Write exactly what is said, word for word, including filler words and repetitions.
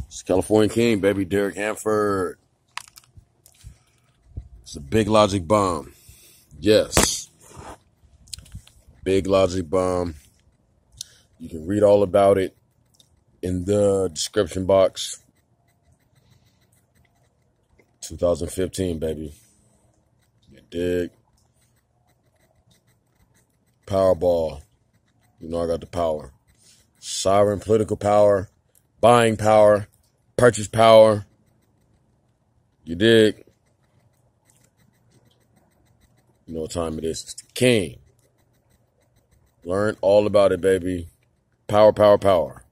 It's California King, baby. Derek Hanford. It's a big logic bomb. Yes. Big logic bomb. You can read all about it in the description box. twenty fifteen, baby. You dig? Powerball. You know I got the power. Sovereign political power. Buying power. Purchase power. You dig? You know what time it is. It's the king. Learn all about it, baby. Power, power, power.